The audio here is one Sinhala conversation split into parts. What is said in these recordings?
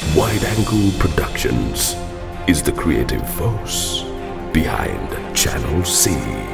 Wide Angle Productions is the creative force behind Channel C.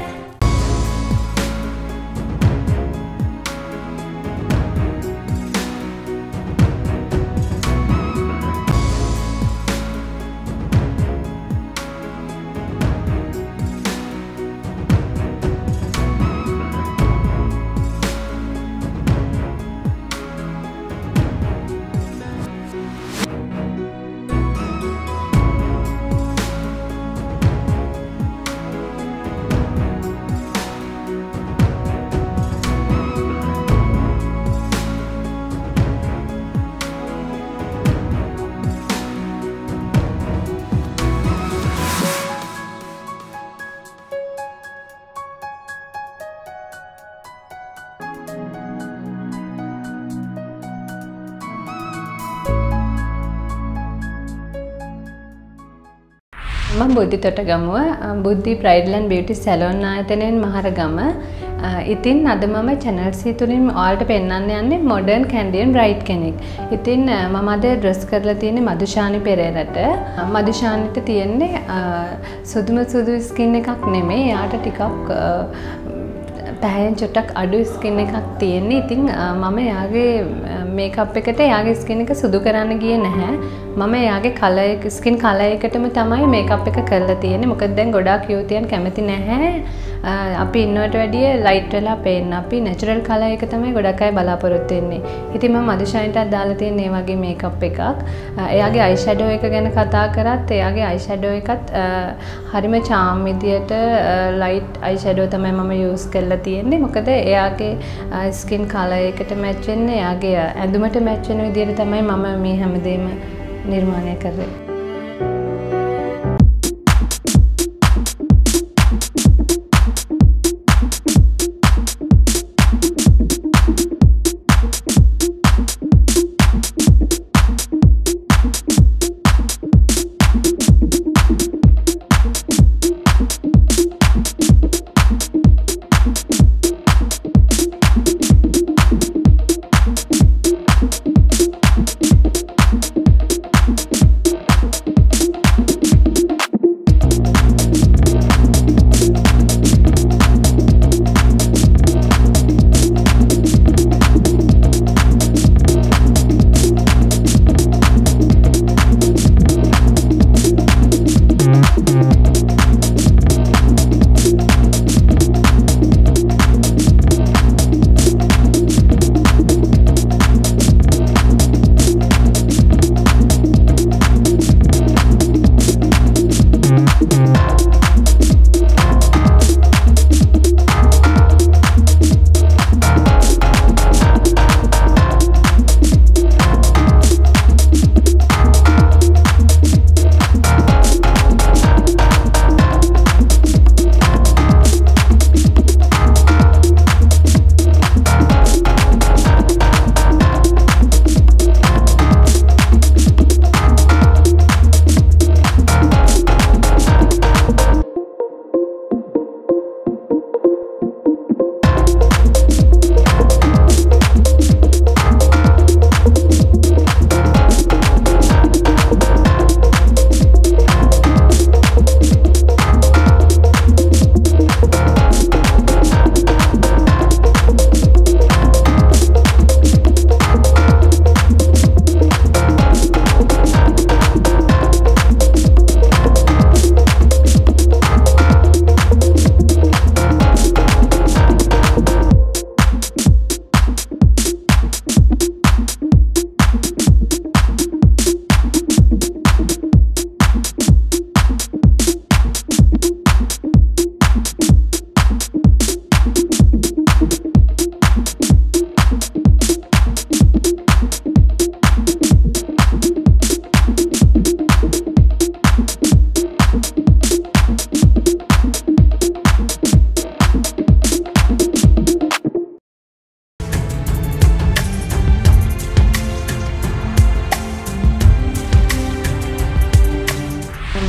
මම Buddhithota Gamuwa Buddhi bridal and beauty salon ආයතනයෙන් මහරගම. ඉතින් අද මම channel C තුලින් ඔයාලට පෙන්වන්න යන්නේ modern Kandian bride කෙනෙක්. ඉතින් මම අද dress කරලා තියෙන්නේ මදුෂානි පෙරේරට. මදුෂානිට තියෙන්නේ සුදු skin එකක් නෙමෙයි. යාට ටිකක් පැහැයෙන් චුට්ටක් අඩු ස්කින් එකක් තියෙන්නේ. ඉතින් මම එයාගේ මේකප් එකට එයාගේ ස්කින් එක සුදු කරන්න ගියේ නැහැ. මම එයාගේ කලර් එක ස්කින් කලර් එකටම තමයි මේකප් එක කරලා තියෙන්නේ. මොකද දැන් ගොඩාක් යුවතියන් කැමති නැහැ අපි ඉන්නවට වැඩිය ලයිට් වෙලා පේන්න. අපි නැචරල් කලර් එක තමයි ගොඩක් අය බලාපොරොත්තු වෙන්නේ. ඉතින් මම මදුෂානිටත් දාලා තියෙන මේ වගේ මේකප් එකක්. එයාගේ අයි ෂැඩෝ එක ගැන කතා කරත් එයාගේ අයි ෂැඩෝ එකත් හරිම charm විදියට ලයිට් අයි ෂැඩෝ තමයි මම යූස් කරලා තියෙන්නේ. මොකද එයාගේ ස්කින් කලර් එකට මැච් වෙන්න එයාගේ ඇඳුමට මැච් වෙන විදියට තමයි මම මේ හැමදේම निर्माण कर रहे हैं।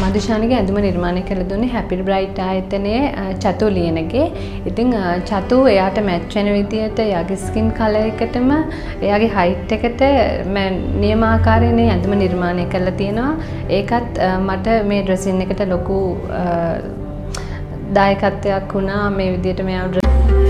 මදුෂානිගේ ඇඳුම නිර්මාණය කරලා දුන්නේ හැපි බ්‍රයිට් ආයතනයේ චතු ලියනගේ. ඉතින් චතු එයාට මැච් වෙන විදියට එයාගේ ස්කින් කලර් එකටම එයාගේ හයිට් එකට නියමාකාරයෙන් ඇඳුම නිර්මාණය කරලා තියෙනවා. ඒකත් මට මේ ඩ්‍රෙසින් එකට ලොකු දායකත්වයක් වුණා මේ විදියට මෙයා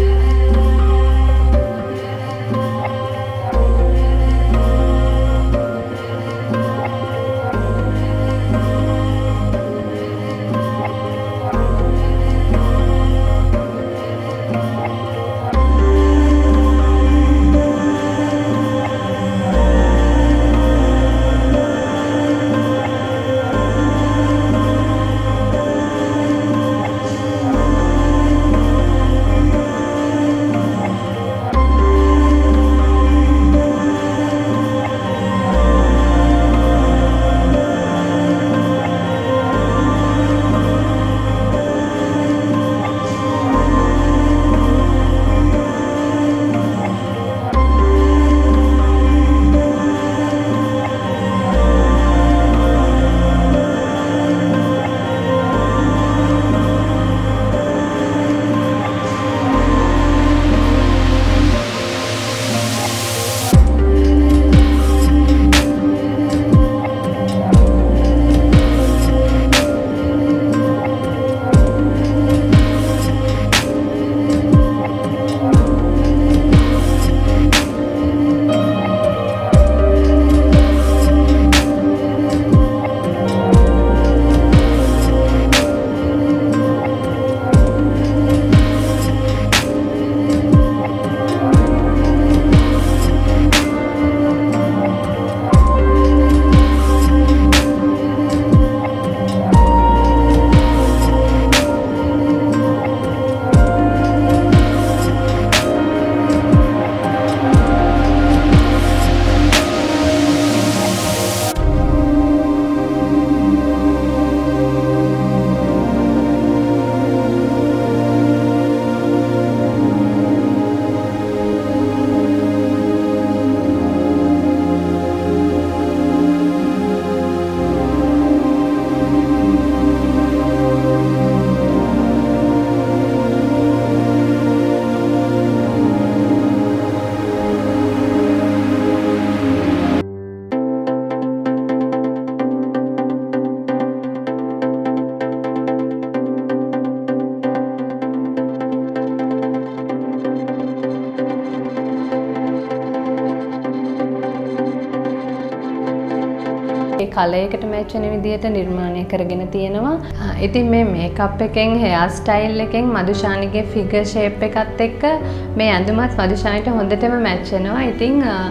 කලයකට මැච් වෙන විදියට නිර්මාණය කරගෙන තියෙනවා. ඉතින් මේ මේකප් එකෙන් හෙයාර් ස්ටයිල් එකෙන් මදුෂානිගේ ෆිගර් ෂේප් එකත් එක්ක මේ ඇඳුමත් මදුෂානිට හොඳටම මැච් වෙනවා. ඉතින්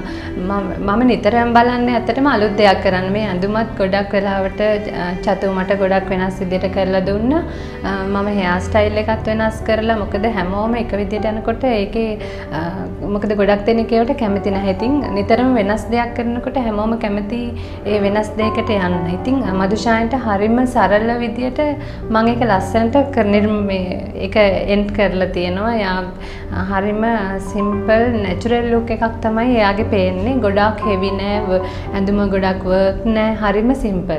මම නිතරම බලන්නේ ඇත්තටම අලුත් දෙයක් කරන්න. මේ ඇඳුමත් ගොඩක් වෙලාවට චතු මට ගොඩක් වෙනස් විදියට කරලා දුන්නා. මම හෙයාර් ස්ටයිල් එකත් වෙනස් කරලා මොකද හැමෝම එක විදියට යනකොට ඒකේ මොකද ගොඩක් දෙනෙක් ඒවට කැමති නැහැ. ඉතින් නිතරම වෙනස් දෙයක් කරනකොට හැමෝම කැමති ඒ වෙනස් දෙයකට යන්න. ඉතින් මදුෂානිට හරිම සරල විදියට මම ඒක ලස්සනට ඒක එන්ඩ් කරලා තියෙනවා. එයා හරිම සිම්පල් නැචරල් ලුක් එකක් තමයි එයාගේ පේන්නේ. ගොඩක් හෙවි නෑ, ඇඳුම ගොඩක් වර්ක් නෑ, හරිම සිම්පල්.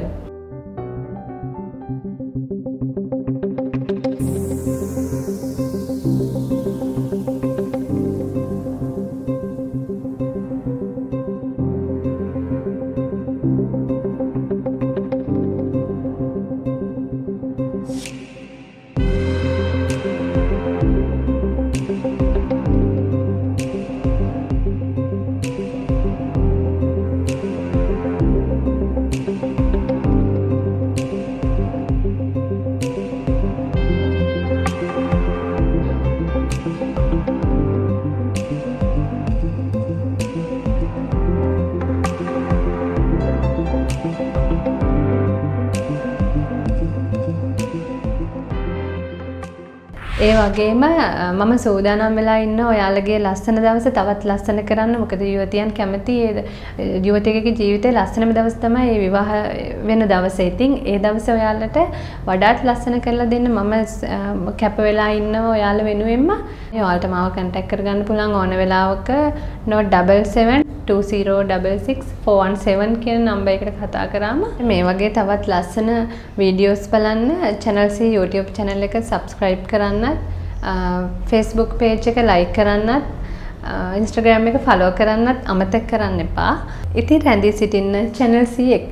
ඒ වගේම මම සූදානම් වෙලා ඉන්න ඔයාලගේ ලස්සන දවස තවත් ලස්සන කරන්න. මොකද යුවතියන් කැමති යුවතියකගේ ජීවිතේ ලස්සනම දවස තමයි මේ විවාහ වෙන දවස. ඉතින් ඒ දවසේ ඔයාලට වඩාත් ලස්සන කරලා දෙන්න මම කැප වෙලා ඉන්නවා ඔයාලා වෙනුවෙන්ම. ඔයාලට මාව කන්ටැක්ට් කරගන්න පුළුවන් ඕන වෙලාවක 07720666417 කියන නම්බර් එකට කතා කරාම මේ වගේ තවත් ලස්සන වීඩියෝස් බලන්න channel C YouTube channel එක subscribe කරන්නත් Facebook page එක like කරන්නත් Instagram එක follow කරන්නත් අමතක කරන්න එපා. ඉතින් රැඳී සිටින්න channel C එක.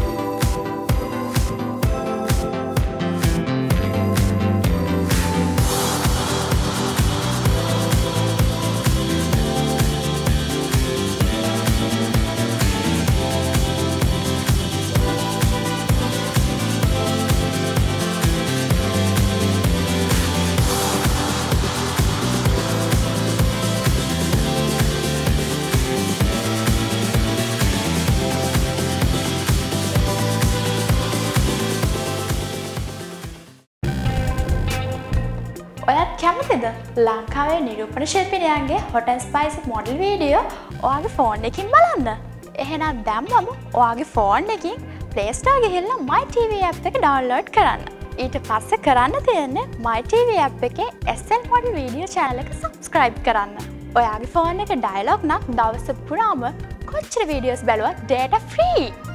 ඔයත් කැමතිද ලංකාවේ නිරූපණ ශිල්පිනියන්ගේ hot and spicy model video ඔයාගේ ෆෝන් එකකින් බලන්න? එහෙනම් දැම්මම ඔයාගේ ෆෝන් එකකින් Play Store ගිහිල්ලා My TV app එක download කරන්න. ඊට පස්සේ කරන්න තියෙන්නේ My TV app එකේ SL model video channel එක subscribe කරන්න. ඔයාගේ ෆෝන් එක dialog නම් දවස පුරාම කොච්චර වීඩියෝස් බැලුවත් data free.